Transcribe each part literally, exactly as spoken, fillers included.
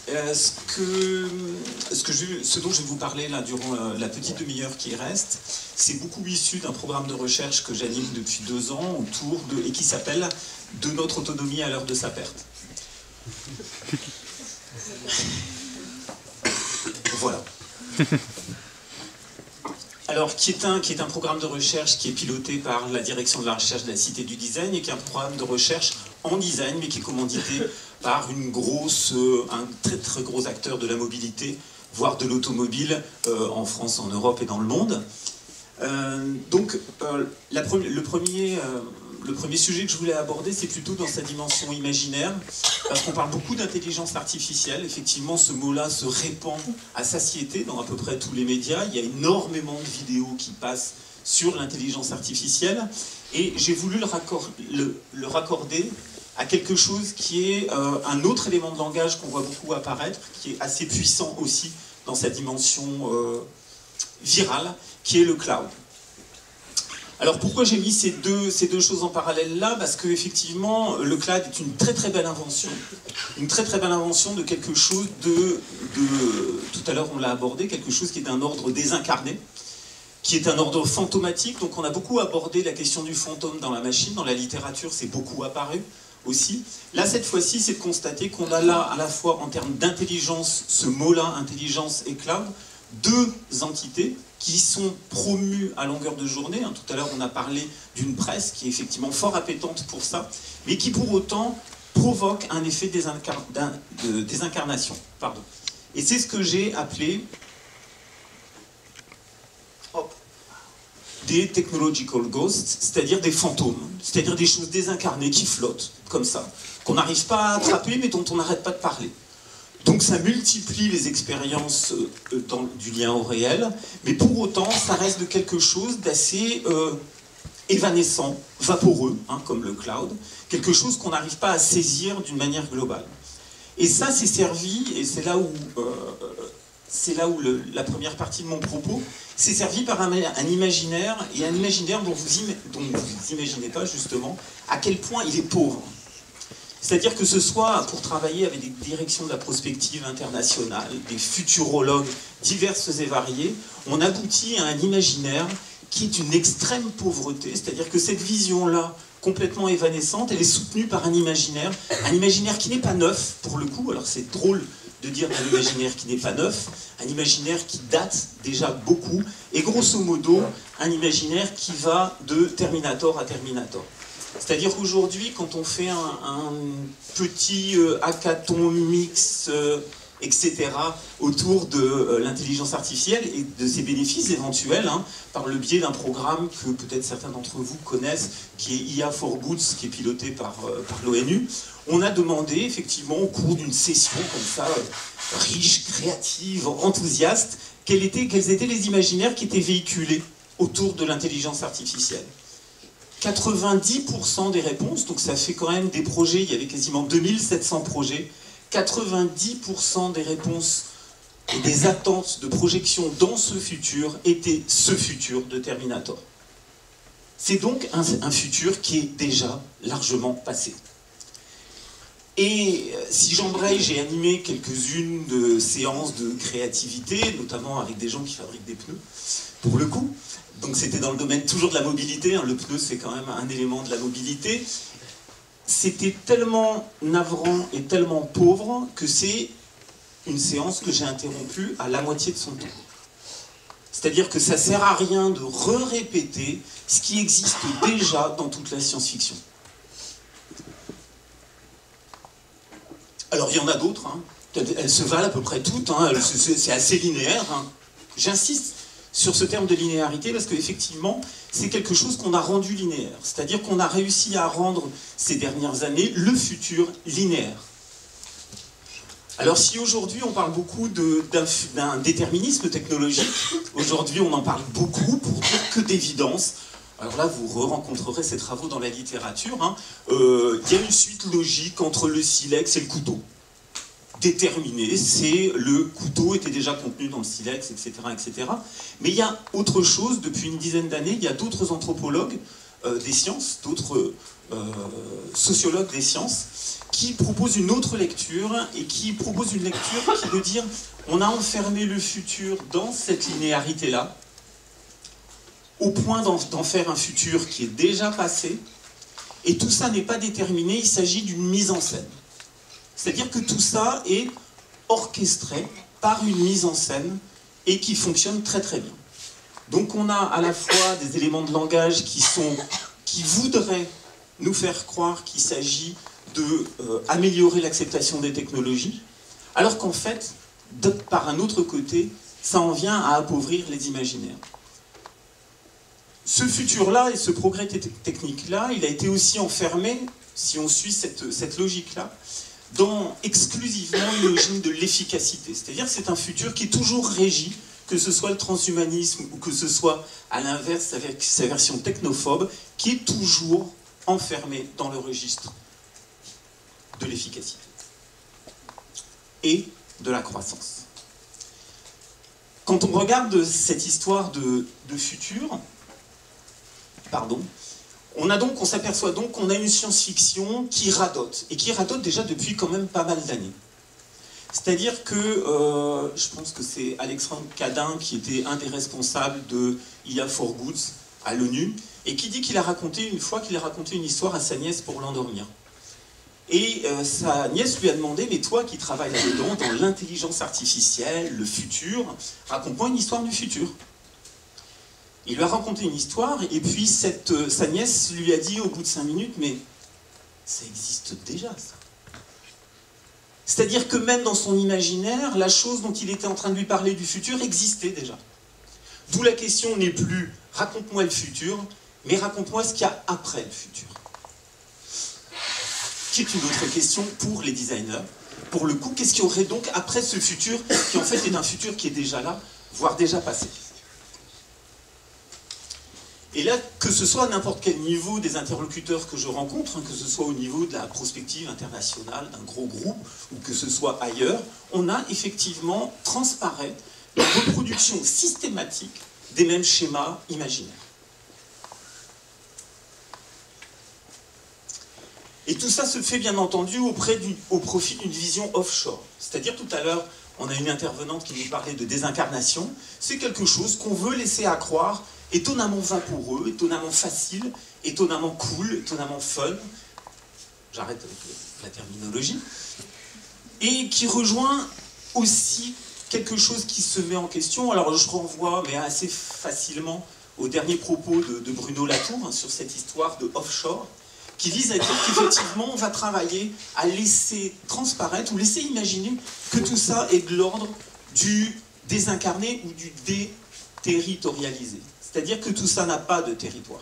Euh, ce, que, ce, que je, ce dont je vais vous parler là, durant la, la petite demi-heure qui reste, c'est beaucoup issu d'un programme de recherche que j'anime depuis deux ans autour de, et qui s'appelle « De notre autonomie à l'heure de sa perte ». Voilà. Alors, qui est, un, qui est un programme de recherche qui est piloté par la direction de la recherche de la Cité du Design et qui est un programme de recherche en design, mais qui est commandité par une grosse, un très très gros acteur de la mobilité, voire de l'automobile, euh, en France, en Europe et dans le monde. Euh, donc, euh, la pre le, premier, euh, le premier sujet que je voulais aborder, c'est plutôt dans sa dimension imaginaire, parce qu'on parle beaucoup d'intelligence artificielle. Effectivement, ce mot-là se répand à satiété dans à peu près tous les médias. Il y a énormément de vidéos qui passent sur l'intelligence artificielle, et j'ai voulu le, raccor le, le raccorder à quelque chose qui est euh, un autre élément de langage qu'on voit beaucoup apparaître, qui est assez puissant aussi dans sa dimension euh, virale, qui est le cloud. Alors pourquoi j'ai mis ces deux, ces deux choses en parallèle là? Parce qu'effectivement, le cloud est une très très belle invention, une très très belle invention de quelque chose de, de tout à l'heure on l'a abordé, quelque chose qui est d'un ordre désincarné, qui est un ordre fantomatique. Donc on a beaucoup abordé la question du fantôme dans la machine, dans la littérature c'est beaucoup apparu aussi. Là cette fois-ci c'est de constater qu'on a là à la fois en termes d'intelligence, ce mot-là, intelligence et cloud, deux entités qui sont promues à longueur de journée. Tout à l'heure on a parlé d'une presse qui est effectivement fort appétante pour ça, mais qui pour autant provoque un effet désincar de désincarnation. Pardon. Et c'est ce que j'ai appelé hop, des technological ghosts, c'est-à-dire des fantômes, c'est-à-dire des choses désincarnées qui flottent, comme ça, qu'on n'arrive pas à attraper mais dont on n'arrête pas de parler. Donc ça multiplie les expériences euh, dans, du lien au réel, mais pour autant ça reste de quelque chose d'assez euh, évanescent, vaporeux, hein, comme le cloud, quelque chose qu'on n'arrive pas à saisir d'une manière globale. Et ça c'est servi, et c'est là où, euh, c'est là où le, la première partie de mon propos, c'est servi par un, un imaginaire, et un imaginaire dont vous n'imaginez pas justement à quel point il est pauvre. C'est-à-dire que ce soit pour travailler avec des directions de la prospective internationale, des futurologues diverses et variés, on aboutit à un imaginaire qui est une extrême pauvreté, c'est-à-dire que cette vision-là, complètement évanescente, elle est soutenue par un imaginaire, un imaginaire qui n'est pas neuf, pour le coup, alors c'est drôle de dire un imaginaire qui n'est pas neuf, un imaginaire qui date déjà beaucoup, et grosso modo, un imaginaire qui va de Terminator à Terminator. C'est-à-dire qu'aujourd'hui, quand on fait un, un petit euh, hackathon mix, euh, et cetera, autour de euh, l'intelligence artificielle et de ses bénéfices éventuels, hein, par le biais d'un programme que peut-être certains d'entre vous connaissent, qui est I A for Goods, qui est piloté par, euh, par l'ONU, on a demandé, effectivement, au cours d'une session comme ça, euh, riche, créative, enthousiaste, quels étaient, quels étaient les imaginaires qui étaient véhiculés autour de l'intelligence artificielle. quatre-vingt-dix pour cent des réponses, donc ça fait quand même des projets, il y avait quasiment deux mille sept cents projets, quatre-vingt-dix pour cent des réponses et des attentes de projection dans ce futur étaient ce futur de Terminator. C'est donc un, un futur qui est déjà largement passé. Et si j'embraye, j'ai animé quelques-unes de séances de créativité, notamment avec des gens qui fabriquent des pneus, pour le coup. Donc c'était dans le domaine toujours de la mobilité, hein. Le pneu c'est quand même un élément de la mobilité. C'était tellement navrant et tellement pauvre que c'est une séance que j'ai interrompue à la moitié de son temps. C'est-à-dire que ça ne sert à rien de re-répéter ce qui existe déjà dans toute la science-fiction. Alors il y en a d'autres, hein. Elles se valent à peu près toutes, hein. C'est assez linéaire, hein. J'insiste sur ce terme de linéarité parce qu'effectivement c'est quelque chose qu'on a rendu linéaire, c'est-à-dire qu'on a réussi à rendre ces dernières années le futur linéaire. Alors si aujourd'hui on parle beaucoup d'un déterminisme technologique, aujourd'hui on en parle beaucoup pour dire que d'évidence, alors là vous rencontrerez ces travaux dans la littérature, hein, euh, il y a une suite logique entre le silex et le couteau. Déterminé, c'est le couteau était déjà contenu dans le silex, et cetera, et cetera. Mais il y a autre chose, depuis une dizaine d'années, il y a d'autres anthropologues, euh, des sciences, d'autres euh, sociologues des sciences, qui proposent une autre lecture, et qui proposent une lecture qui veut dire on a enfermé le futur dans cette linéarité-là, au point d'en d'en faire un futur qui est déjà passé, et tout ça n'est pas déterminé, il s'agit d'une mise en scène. C'est-à-dire que tout ça est orchestré par une mise en scène et qui fonctionne très très bien. Donc on a à la fois des éléments de langage qui, sont, qui voudraient nous faire croire qu'il s'agit d'améliorer euh, l'acceptation des technologies, alors qu'en fait, de, par un autre côté, ça en vient à appauvrir les imaginaires. Ce futur-là et ce progrès technique-là, il a été aussi enfermé, si on suit cette, cette logique-là, dans exclusivement une logique de l'efficacité. C'est-à-dire que c'est un futur qui est toujours régi, que ce soit le transhumanisme ou que ce soit, à l'inverse, avec sa version technophobe, qui est toujours enfermé dans le registre de l'efficacité et de la croissance. Quand on regarde cette histoire de, de futur, pardon, on a donc, on s'aperçoit donc qu'on a une science-fiction qui radote, et qui radote déjà depuis quand même pas mal d'années. C'est-à-dire que, euh, je pense que c'est Alexandre Cadin qui était un des responsables de I A for Goods à l'ONU, et qui dit qu'il a raconté une fois qu'il a raconté une histoire à sa nièce pour l'endormir. Et euh, sa nièce lui a demandé, mais toi qui travailles là-dedans, dans l'intelligence artificielle, le futur, raconte-moi une histoire du futur. Il lui a raconté une histoire, et puis cette, euh, sa nièce lui a dit au bout de cinq minutes, mais ça existe déjà, ça. C'est-à-dire que même dans son imaginaire, la chose dont il était en train de lui parler du futur existait déjà. D'où la question n'est plus « raconte-moi le futur », mais « raconte-moi ce qu'il y a après le futur ». Qui est une autre question pour les designers. Pour le coup, qu'est-ce qu'il y aurait donc après ce futur, qui en fait est un futur qui est déjà là, voire déjà passé. Et là, que ce soit à n'importe quel niveau des interlocuteurs que je rencontre, hein, que ce soit au niveau de la prospective internationale, d'un gros groupe, ou que ce soit ailleurs, on a effectivement transparaît la reproduction systématique des mêmes schémas imaginaires. Et tout ça se fait bien entendu auprès du, au profit d'une vision offshore. C'est-à-dire tout à l'heure, on a une intervenante qui nous parlait de désincarnation. C'est quelque chose qu'on veut laisser à croire étonnamment vaporeux, étonnamment facile, étonnamment cool, étonnamment fun. J'arrête avec la terminologie. Et qui rejoint aussi quelque chose qui se met en question. Alors je renvoie, mais assez facilement, au dernier propos de, de Bruno Latour, hein, sur cette histoire de offshore, qui vise à dire qu'effectivement on va travailler à laisser transparaître ou laisser imaginer que tout ça est de l'ordre du désincarné ou du déterritorialisé. C'est-à-dire que tout ça n'a pas de territoire.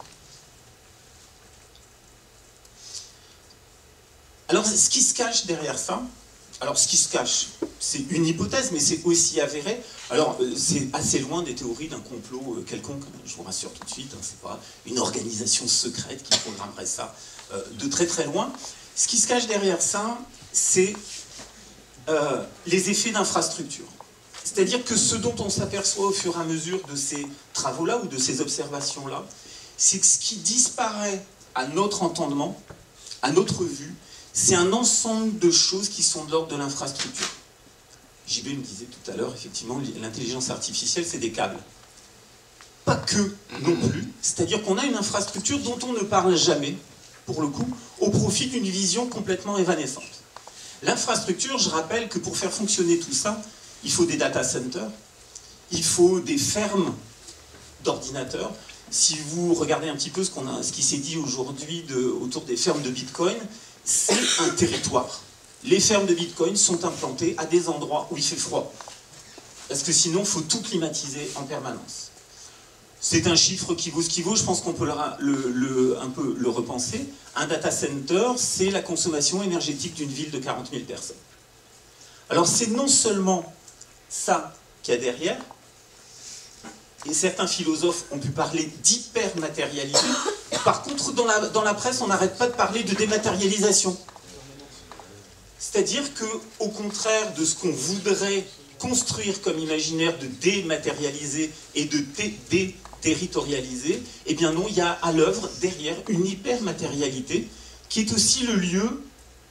Alors ce qui se cache derrière ça, alors ce qui se cache, c'est une hypothèse, mais c'est aussi avéré. Alors c'est assez loin des théories d'un complot quelconque, je vous rassure tout de suite, hein, c'est pas une organisation secrète qui programmerait ça, euh, de très très loin. Ce qui se cache derrière ça, c'est euh, les effets d'infrastructure. C'est-à-dire que ce dont on s'aperçoit au fur et à mesure de ces travaux-là ou de ces observations-là, c'est que ce qui disparaît à notre entendement, à notre vue, c'est un ensemble de choses qui sont de l'ordre de l'infrastructure. J B me disait tout à l'heure, effectivement, l'intelligence artificielle, c'est des câbles. Pas que non plus, c'est-à-dire qu'on a une infrastructure dont on ne parle jamais, pour le coup, au profit d'une vision complètement évanescente. L'infrastructure, je rappelle que pour faire fonctionner tout ça, il faut des data centers, il faut des fermes d'ordinateurs. Si vous regardez un petit peu ce, qu'on a, ce qui s'est dit aujourd'hui de, autour des fermes de Bitcoin, c'est un territoire. Les fermes de Bitcoin sont implantées à des endroits où il fait froid. Parce que sinon, il faut tout climatiser en permanence. C'est un chiffre qui vaut ce qui vaut, je pense qu'on peut le, le, le, un peu le repenser. Un data center, c'est la consommation énergétique d'une ville de quarante mille personnes. Alors c'est non seulement ça qu'il y a derrière, et certains philosophes ont pu parler d'hypermatérialité. Par contre, dans la, dans la presse, on n'arrête pas de parler de dématérialisation. C'est-à-dire qu'au contraire de ce qu'on voudrait construire comme imaginaire de dématérialiser et de territorialisé. Eh bien non, il y a à l'œuvre, derrière, une hypermatérialité qui est aussi le lieu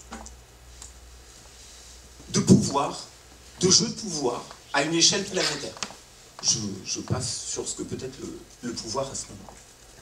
de pouvoir, de jeu de pouvoir, à une échelle planétaire. Je, je passe sur ce que peut être le, le pouvoir à ce moment-là.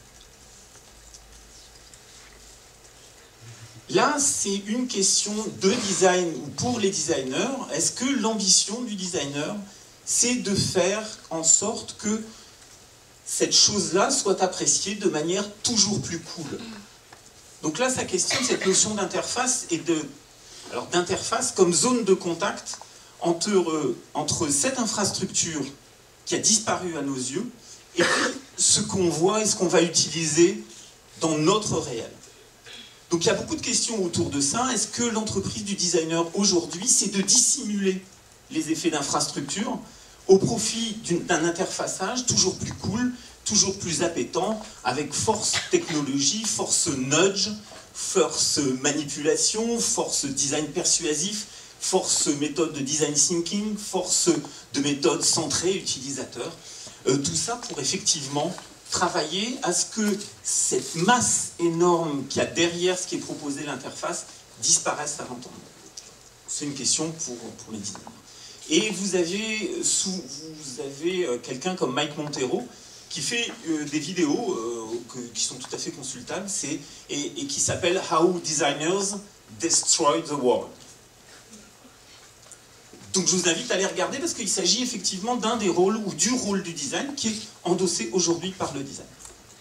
Là, c'est une question de design ou pour les designers. Est-ce que l'ambition du designer, c'est de faire en sorte que cette chose-là soit appréciée de manière toujours plus cool? Donc là, ça questionne cette notion d'interface et de, alors d'interface comme zone de contact entre, euh, entre cette infrastructure qui a disparu à nos yeux et puis ce qu'on voit et ce qu'on va utiliser dans notre réel. Donc il y a beaucoup de questions autour de ça. Est-ce que l'entreprise du designer aujourd'hui, c'est de dissimuler les effets d'infrastructure au profit d'un interfaçage toujours plus cool, toujours plus appétant, avec force technologie, force nudge, force manipulation, force design persuasif, force méthode de design thinking, force de méthode centrée utilisateur. Euh, tout ça pour effectivement travailler à ce que cette masse énorme qu'il y a derrière ce qui est proposé l'interface disparaisse à l'entendre. C'est une question pour, pour les designers. Et vous avez, sous, vous avez quelqu'un comme Mike Montero qui fait euh, des vidéos euh, que, qui sont tout à fait consultables et, et qui s'appelle « How Designers Destroy the World ». Donc je vous invite à les regarder parce qu'il s'agit effectivement d'un des rôles ou du rôle du design qui est endossé aujourd'hui par le design.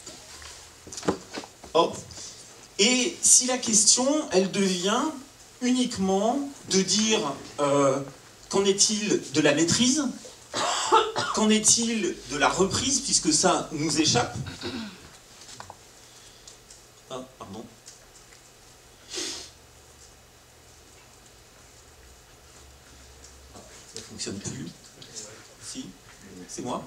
Hop. Et si la question, elle devient uniquement de dire euh, qu'en est-il de la maîtrise, qu'en est-il de la reprise, puisque ça nous échappe. Ah, pardon. Ça ne fonctionne plus. Si, c'est moi.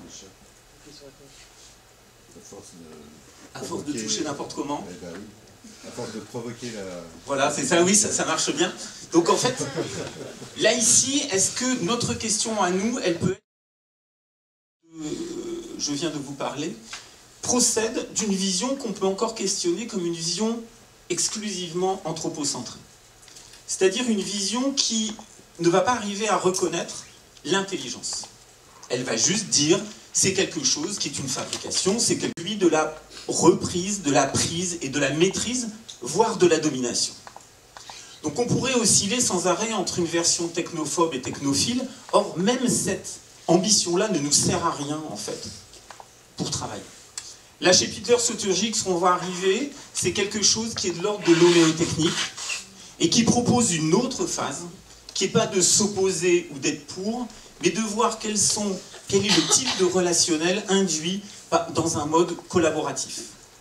À force de toucher n'importe comment. Eh ben oui. À force de provoquer la... Voilà, c'est ça, oui, ça, ça marche bien. Donc en fait, là ici, est-ce que notre question à nous, elle peut être, euh, je viens de vous parler, procède d'une vision qu'on peut encore questionner comme une vision exclusivement anthropocentrée. C'est-à-dire une vision qui ne va pas arriver à reconnaître l'intelligence. Elle va juste dire, c'est quelque chose qui est une fabrication, c'est celui de la reprise, de la prise et de la maîtrise, voire de la domination. Donc on pourrait osciller sans arrêt entre une version technophobe et technophile, or même cette ambition-là ne nous sert à rien en fait, pour travailler. Là chez Peter Sloterdijk, ce qu'on va arriver, c'est quelque chose qui est de l'ordre de l'homéotechnique et qui propose une autre phase, qui n'est pas de s'opposer ou d'être pour, mais de voir quels sont, quel est le type de relationnel induit dans un mode collaboratif.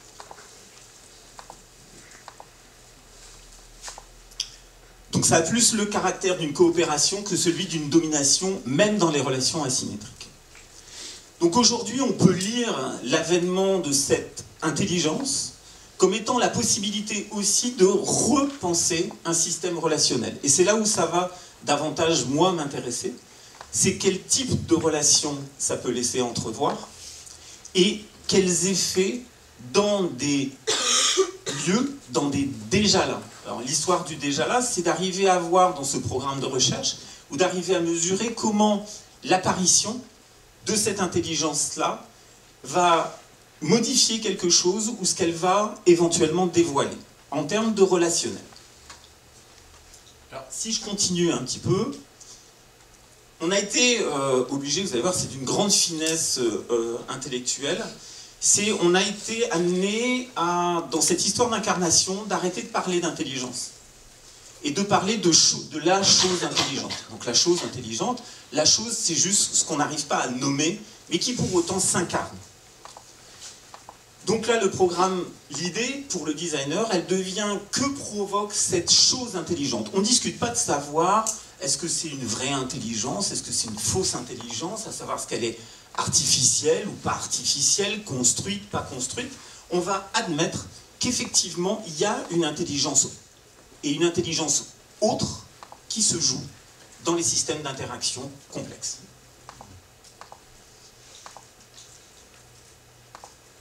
Donc ça a plus le caractère d'une coopération que celui d'une domination, même dans les relations asymétriques. Donc aujourd'hui, on peut lire l'avènement de cette intelligence comme étant la possibilité aussi de repenser un système relationnel. Et c'est là où ça va davantage, moi, m'intéresser. C'est quel type de relation ça peut laisser entrevoir et quels effets dans des lieux, dans des déjà-là. Alors l'histoire du déjà-là, c'est d'arriver à voir dans ce programme de recherche, ou d'arriver à mesurer comment l'apparition de cette intelligence-là va modifier quelque chose ou ce qu'elle va éventuellement dévoiler, en termes de relationnel. Alors si je continue un petit peu, on a été euh, obligé, vous allez voir, c'est d'une grande finesse euh, intellectuelle, c'est on a été amené à, dans cette histoire d'incarnation, d'arrêter de parler d'intelligence et de parler de, de la chose intelligente. Donc la chose intelligente, la chose c'est juste ce qu'on n'arrive pas à nommer, mais qui pour autant s'incarne. Donc là le programme, l'idée pour le designer, elle devient que provoque cette chose intelligente. On ne discute pas de savoir est-ce que c'est une vraie intelligence, est-ce que c'est une fausse intelligence, à savoir ce qu'elle est artificielle ou pas artificielle, construite, pas construite. On va admettre qu'effectivement, il y a une intelligence et une intelligence autre qui se joue dans les systèmes d'interaction complexes.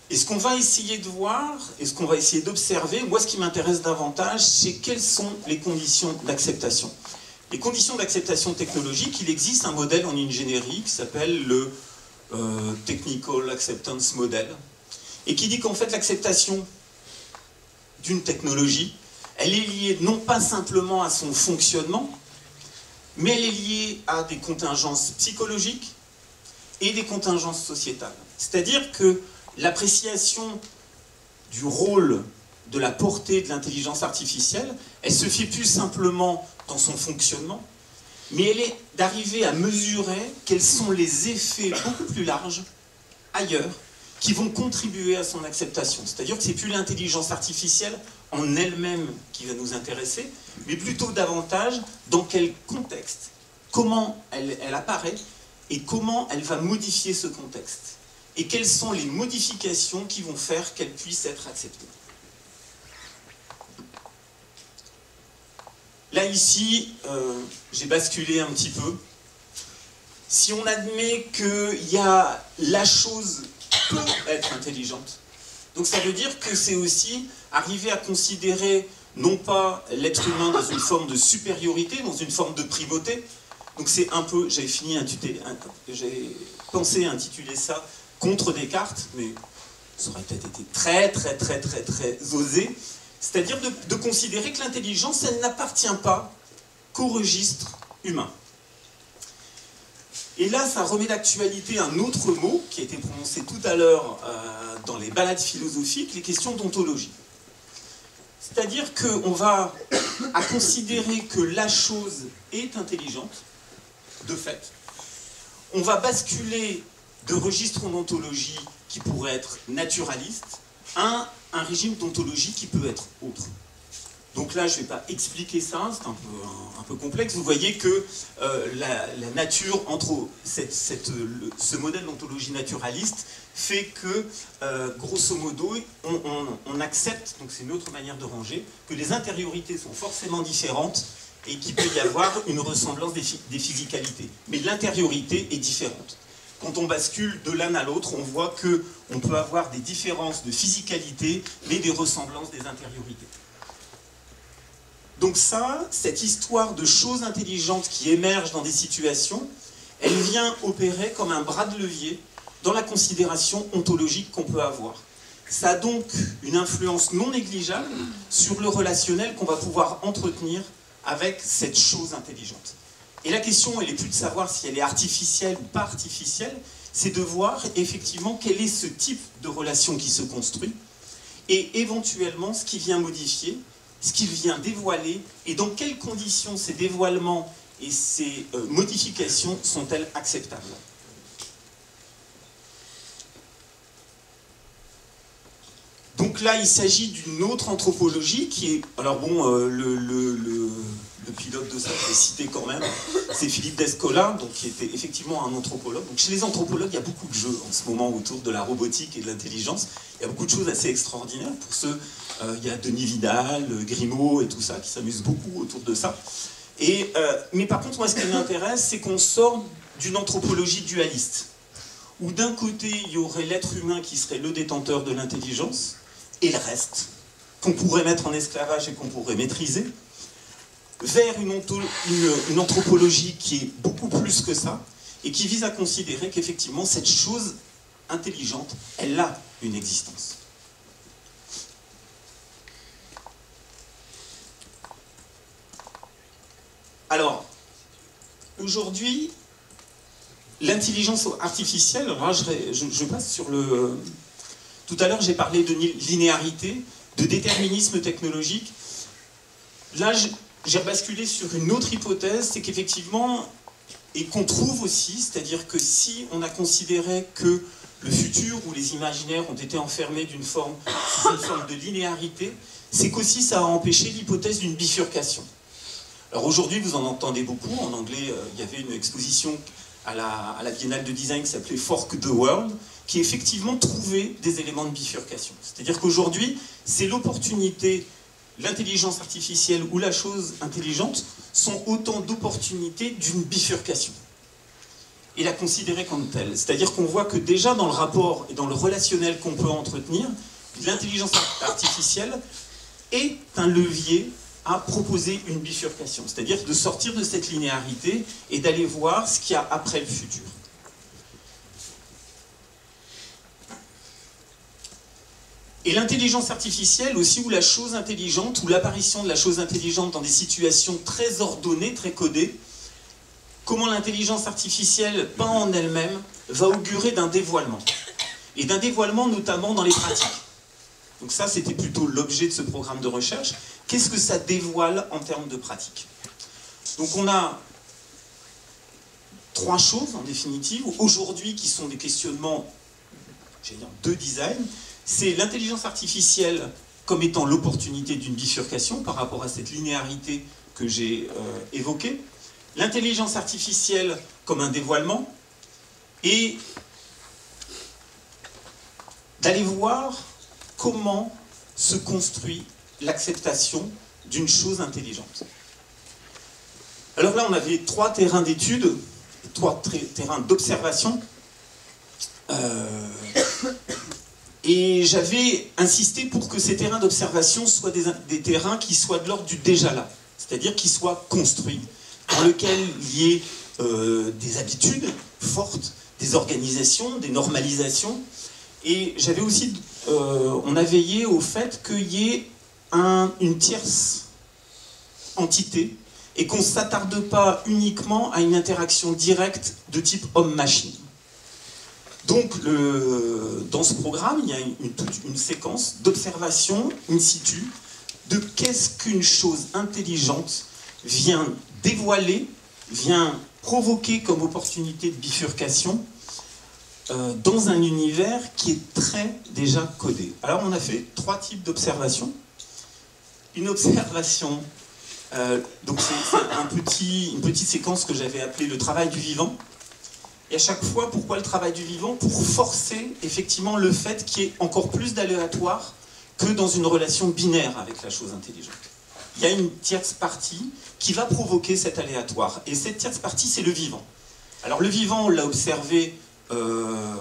Et ce qu'on va essayer de voir, et ce qu'on va essayer d'observer, moi ce qui m'intéresse davantage, c'est quelles sont les conditions d'acceptation. Les conditions d'acceptation technologique, il existe un modèle en ingénierie qui s'appelle le euh, Technical Acceptance Model, et qui dit qu'en fait l'acceptation d'une technologie, elle est liée non pas simplement à son fonctionnement, mais elle est liée à des contingences psychologiques et des contingences sociétales. C'est-à-dire que l'appréciation du rôle, de la portée de l'intelligence artificielle, elle se fait plus simplement dans son fonctionnement, mais elle est d'arriver à mesurer quels sont les effets beaucoup plus larges, ailleurs, qui vont contribuer à son acceptation. C'est-à-dire que c'est plus l'intelligence artificielle en elle-même qui va nous intéresser, mais plutôt davantage dans quel contexte, comment elle, elle apparaît et comment elle va modifier ce contexte. Et quelles sont les modifications qui vont faire qu'elle puisse être acceptée. Là, ici, euh, j'ai basculé un petit peu. Si on admet qu'il y a la chose peut être intelligente, donc ça veut dire que c'est aussi arriver à considérer non pas l'être humain dans une forme de supériorité, dans une forme de primauté. Donc c'est un peu, j'avais fini, j'ai pensé intituler ça contre Descartes, mais ça aurait peut-être été très très très très très osé. C'est-à-dire de, de considérer que l'intelligence, elle n'appartient pas qu'au registre humain. Et là, ça remet d'actualité un autre mot qui a été prononcé tout à l'heure euh, dans les balades philosophiques, les questions d'ontologie. C'est-à-dire qu'on va à considérer que la chose est intelligente, de fait. On va basculer de registre d'ontologie qui pourrait être naturaliste à un régime d'ontologie qui peut être autre. Donc là, je ne vais pas expliquer ça, c'est un peu, un, un peu complexe. Vous voyez que euh, la, la nature, entre cette, cette, le, ce modèle d'ontologie naturaliste, fait que, euh, grosso modo, on, on, on accepte, donc c'est une autre manière de ranger, que les intériorités sont forcément différentes et qu'il peut y avoir une ressemblance des, des physicalités. Mais l'intériorité est différente. Quand on bascule de l'un à l'autre, on voit qu'on peut avoir des différences de physicalité, mais des ressemblances des intériorités. Donc ça, cette histoire de choses intelligentes qui émergent dans des situations, elle vient opérer comme un bras de levier dans la considération ontologique qu'on peut avoir. Ça a donc une influence non négligeable sur le relationnel qu'on va pouvoir entretenir avec cette chose intelligente. Et la question, elle n'est plus de savoir si elle est artificielle ou pas artificielle, c'est de voir effectivement quel est ce type de relation qui se construit et éventuellement ce qui vient modifier, ce qu'il vient dévoiler et dans quelles conditions ces dévoilements et ces euh, modifications sont-elles acceptables. Donc là, il s'agit d'une autre anthropologie qui est... Alors bon, euh, le, le, le, le pilote de ça, je vais citer quand même, c'est Philippe Descola, donc, qui était effectivement un anthropologue. Donc chez les anthropologues, il y a beaucoup de jeux en ce moment autour de la robotique et de l'intelligence. Il y a beaucoup de choses assez extraordinaires. Pour ceux, euh, il y a Denis Vidal, Grimaud et tout ça, qui s'amusent beaucoup autour de ça. Et, euh, mais par contre, moi, ce qui m'intéresse, c'est qu'on sort d'une anthropologie dualiste, où d'un côté, il y aurait l'être humain qui serait le détenteur de l'intelligence, et le reste, qu'on pourrait mettre en esclavage et qu'on pourrait maîtriser, vers une, une, une anthropologie qui est beaucoup plus que ça, et qui vise à considérer qu'effectivement, cette chose intelligente, elle a une existence. Alors, aujourd'hui, l'intelligence artificielle, alors je, je, je passe sur le... Tout à l'heure, j'ai parlé de linéarité, de déterminisme technologique. Là, j'ai basculé sur une autre hypothèse, c'est qu'effectivement, et qu'on trouve aussi, c'est-à-dire que si on a considéré que le futur ou les imaginaires ont été enfermés d'une forme, une forme de linéarité, c'est qu'aussi ça a empêché l'hypothèse d'une bifurcation. Alors aujourd'hui, vous en entendez beaucoup. En anglais, euh, il y avait une exposition à la, à la Biennale de design qui s'appelait Fork the World, qui effectivement trouvait des éléments de bifurcation. C'est-à-dire qu'aujourd'hui, c'est l'opportunité, l'intelligence artificielle ou la chose intelligente sont autant d'opportunités d'une bifurcation. et la considérer comme telle. C'est-à-dire qu'on voit que déjà dans le rapport et dans le relationnel qu'on peut entretenir, l'intelligence artificielle est un levier à proposer une bifurcation, c'est-à-dire de sortir de cette linéarité et d'aller voir ce qu'il y a après le futur. Et l'intelligence artificielle aussi, ou la chose intelligente, ou l'apparition de la chose intelligente dans des situations très ordonnées, très codées, comment l'intelligence artificielle, pas en elle-même, va augurer d'un dévoilement. Et d'un dévoilement notamment dans les pratiques. Donc ça, c'était plutôt l'objet de ce programme de recherche. Qu'est-ce que ça dévoile en termes de pratique? Donc on a trois choses, en définitive, aujourd'hui qui sont des questionnements, j'allais dire, de design. C'est l'intelligence artificielle comme étant l'opportunité d'une bifurcation par rapport à cette linéarité que j'ai euh, évoquée. L'intelligence artificielle comme un dévoilement. Et d'aller voir comment se construit l'acceptation d'une chose intelligente. Alors là, on avait trois terrains d'études, trois terrains d'observation. Euh, et j'avais insisté pour que ces terrains d'observation soient des, des terrains qui soient de l'ordre du déjà là, c'est-à-dire qui soient construits, dans lesquels il y ait euh, des habitudes fortes, des organisations, des normalisations. Et j'avais aussi, euh, on a veillé au fait qu'il y ait un, une tierce entité et qu'on ne s'attarde pas uniquement à une interaction directe de type homme-machine. Donc, le, dans ce programme, il y a une, une, toute une séquence d'observation in situ de qu'est-ce qu'une chose intelligente vient dévoiler, vient provoquer comme opportunité de bifurcation euh, dans un univers qui est très déjà codé. Alors, on a fait trois types d'observations. Une observation, euh, donc c'est un petit, une petite séquence que j'avais appelée le travail du vivant. Et à chaque fois, pourquoi le travail du vivant? Pour forcer effectivement le fait qu'il y ait encore plus d'aléatoire que dans une relation binaire avec la chose intelligente. Il y a une tierce partie qui va provoquer cet aléatoire. Et cette tierce partie, c'est le vivant. Alors le vivant, on l'a observé euh,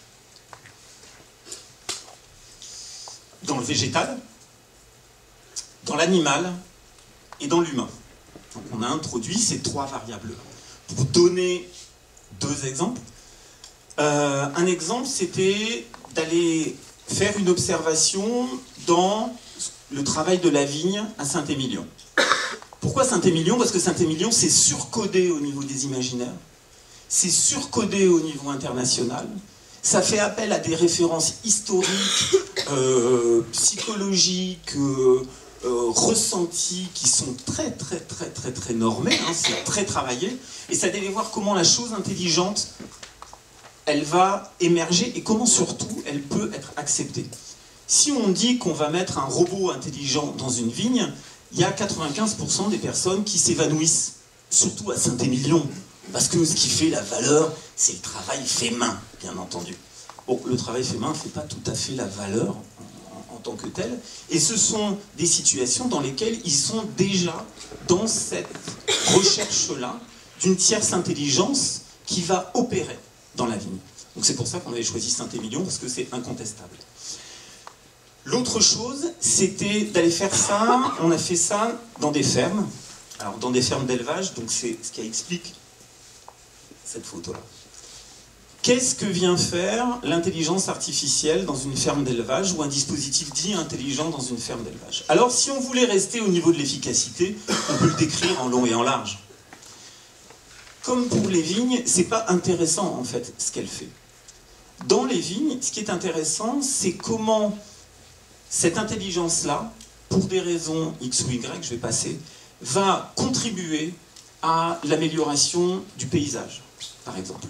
dans le végétal, dans l'animal et dans l'humain. Donc on a introduit ces trois variables-là. Pour donner deux exemples. Euh, un exemple, c'était d'aller faire une observation dans le travail de la vigne à Saint-Émilion. Pourquoi Saint-Émilion? Parce que Saint-Émilion, c'est surcodé au niveau des imaginaires, c'est surcodé au niveau international, ça fait appel à des références historiques, euh, psychologiques, euh, Euh, ressentis qui sont très très très très très normés, hein, c'est très travaillé, et ça devait voir comment la chose intelligente elle va émerger et comment surtout elle peut être acceptée. Si on dit qu'on va mettre un robot intelligent dans une vigne, il y a quatre-vingt-quinze pour cent des personnes qui s'évanouissent, surtout à Saint-Émilion, parce que ce qui fait la valeur, c'est le travail fait main, bien entendu. Bon, le travail fait main ne fait pas tout à fait la valeur en tant que tel, et ce sont des situations dans lesquelles ils sont déjà dans cette recherche-là d'une tierce intelligence qui va opérer dans la vigne. Donc c'est pour ça qu'on avait choisi Saint-Émilion, parce que c'est incontestable. L'autre chose, c'était d'aller faire ça, on a fait ça dans des fermes, alors dans des fermes d'élevage, donc c'est ce qui explique cette photo-là. Qu'est-ce que vient faire l'intelligence artificielle dans une ferme d'élevage ou un dispositif dit intelligent dans une ferme d'élevage? Alors, si on voulait rester au niveau de l'efficacité, on peut le décrire en long et en large. Comme pour les vignes, c'est pas intéressant en fait ce qu'elle fait. Dans les vignes, ce qui est intéressant, c'est comment cette intelligence-là, pour des raisons X ou Y, je vais passer, va contribuer à l'amélioration du paysage, par exemple.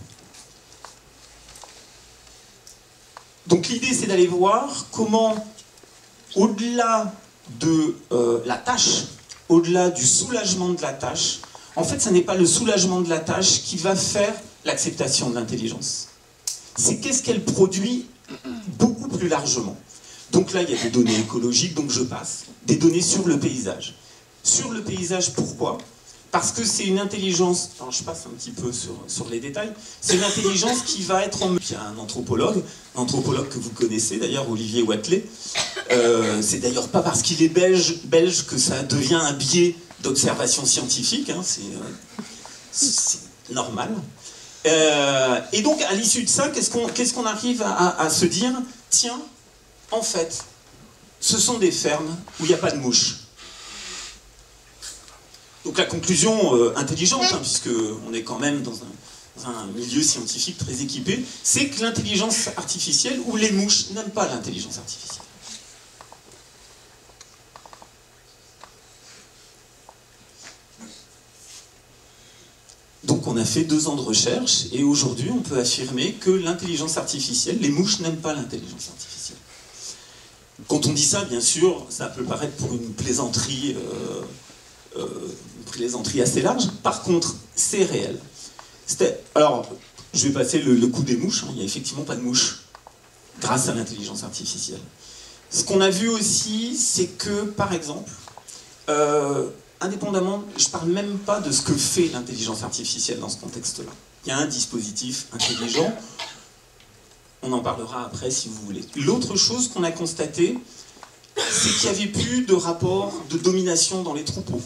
Donc l'idée, c'est d'aller voir comment, au-delà de euh, la tâche, au-delà du soulagement de la tâche, en fait, ce n'est pas le soulagement de la tâche qui va faire l'acceptation de l'intelligence. C'est qu'est-ce qu'elle produit beaucoup plus largement. Donc là, il y a des données écologiques, donc je passe. Des données sur le paysage. Sur le paysage, pourquoi? Parce que c'est une intelligence, alors je passe un petit peu sur, sur les détails, c'est une intelligence qui va être en... Il y a un anthropologue, un anthropologue que vous connaissez d'ailleurs, Olivier Wathelet. Euh, c'est d'ailleurs pas parce qu'il est belge, belge que ça devient un biais d'observation scientifique, hein, c'est euh, normal. Euh, et donc à l'issue de ça, qu'est-ce qu'on qu'est-ce qu'on arrive à, à, à se dire? Tiens, en fait, ce sont des fermes où il n'y a pas de mouches. Donc la conclusion euh, intelligente, hein, puisqu'on est quand même dans un, dans un milieu scientifique très équipé, c'est que l'intelligence artificielle, ou les mouches, n'aiment pas l'intelligence artificielle. Donc on a fait deux ans de recherche, et aujourd'hui on peut affirmer que l'intelligence artificielle, les mouches n'aiment pas l'intelligence artificielle. Quand on dit ça, bien sûr, ça peut paraître pour une plaisanterie... Euh, Euh, une plaisanterie assez large. Par contre, c'est réel. Alors, je vais passer le, le coup des mouches. Hein. Il n'y a effectivement pas de mouches grâce à l'intelligence artificielle. Ce qu'on a vu aussi, c'est que, par exemple, euh, indépendamment, je ne parle même pas de ce que fait l'intelligence artificielle dans ce contexte-là. Il y a un dispositif intelligent. On en parlera après si vous voulez. L'autre chose qu'on a constatée, c'est qu'il n'y avait plus de rapport de domination dans les troupeaux.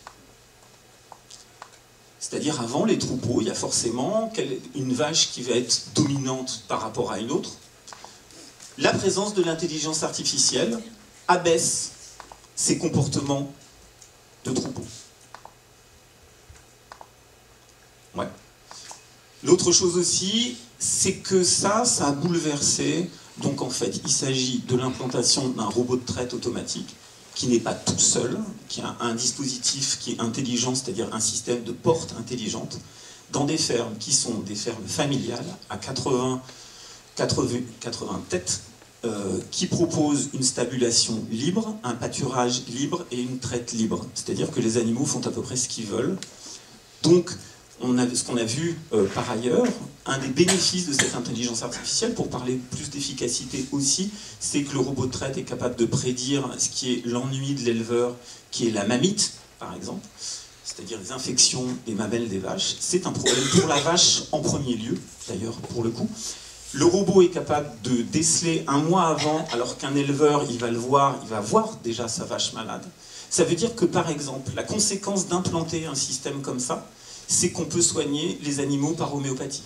C'est-à-dire, avant les troupeaux, il y a forcément une vache qui va être dominante par rapport à une autre. La présence de l'intelligence artificielle abaisse ces comportements de troupeaux. Ouais. L'autre chose aussi, c'est que ça, ça a bouleversé. Donc en fait, il s'agit de l'implantation d'un robot de traite automatique qui n'est pas tout seul, qui a un dispositif qui est intelligent, c'est-à-dire un système de porte intelligente, dans des fermes qui sont des fermes familiales, à quatre-vingts, quatre-vingts, quatre-vingts têtes, euh, qui proposent une stabulation libre, un pâturage libre et une traite libre. C'est-à-dire que les animaux font à peu près ce qu'ils veulent. Donc, on a, ce qu'on a vu euh, par ailleurs, un des bénéfices de cette intelligence artificielle, pour parler plus d'efficacité aussi, c'est que le robot de traite est capable de prédire ce qui est l'ennui de l'éleveur, qui est la mamite, par exemple, c'est-à-dire les infections des mamelles des vaches. C'est un problème pour la vache en premier lieu, d'ailleurs, pour le coup. Le robot est capable de déceler un mois avant, alors qu'un éleveur, il va le voir, il va voir déjà sa vache malade. Ça veut dire que, par exemple, la conséquence d'implanter un système comme ça, c'est qu'on peut soigner les animaux par homéopathie,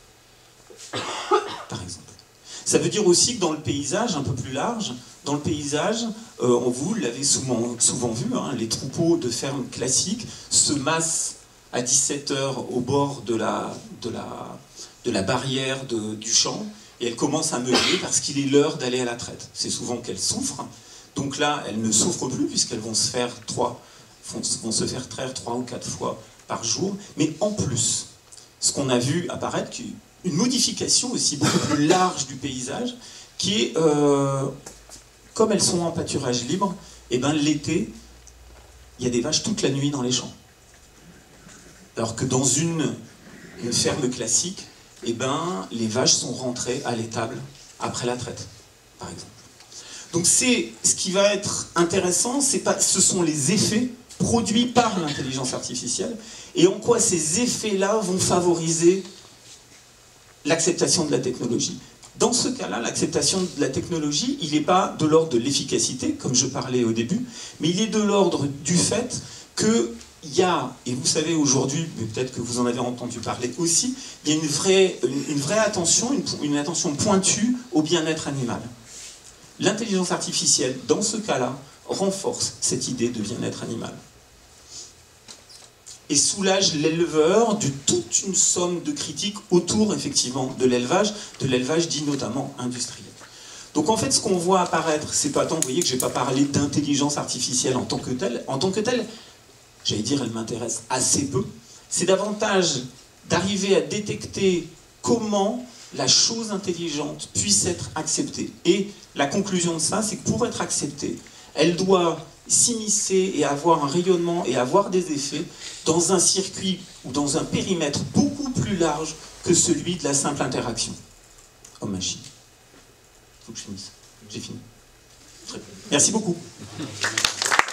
par exemple. Ça veut dire aussi que dans le paysage, un peu plus large, dans le paysage, euh, vous l'avez souvent, souvent vu, hein, les troupeaux de fermes classiques se massent à dix-sept heures au bord de la, de la, de la barrière de, du champ, et elles commencent à meubler parce qu'il est l'heure d'aller à la traite. C'est souvent qu'elles souffrent, donc là, elles ne souffrent plus puisqu'elles vont se faire trois, vont se faire traire trois ou quatre fois par jour, mais en plus, ce qu'on a vu apparaître, une modification aussi beaucoup plus large du paysage, qui est, euh, comme elles sont en pâturage libre, et ben l'été, il y a des vaches toute la nuit dans les champs. Alors que dans une, une ferme classique, et ben les vaches sont rentrées à l'étable après la traite, par exemple. Donc c'est ce qui va être intéressant, c'est pas, ce sont les effets produits par l'intelligence artificielle, et en quoi ces effets-là vont favoriser l'acceptation de la technologie. Dans ce cas-là, l'acceptation de la technologie, il n'est pas de l'ordre de l'efficacité, comme je parlais au début, mais il est de l'ordre du fait qu'il y a, et vous savez aujourd'hui, mais peut-être que vous en avez entendu parler aussi, il y a une vraie, une, une vraie attention, une, une attention pointue au bien-être animal. L'intelligence artificielle, dans ce cas-là, renforce cette idée de bien-être animal. Et soulage l'éleveur de toute une somme de critiques autour, effectivement, de l'élevage, de l'élevage dit notamment industriel. Donc en fait, ce qu'on voit apparaître, c'est pas tant, vous voyez que je n'ai pas parlé d'intelligence artificielle en tant que telle, en tant que telle, j'allais dire, elle m'intéresse assez peu, c'est davantage d'arriver à détecter comment la chose intelligente puisse être acceptée. Et la conclusion de ça, c'est que pour être acceptée, elle doit s'immiscer et avoir un rayonnement et avoir des effets dans un circuit ou dans un périmètre beaucoup plus large que celui de la simple interaction homme-machine. Il faut que je finisse. J'ai fini. Très bien. Merci beaucoup.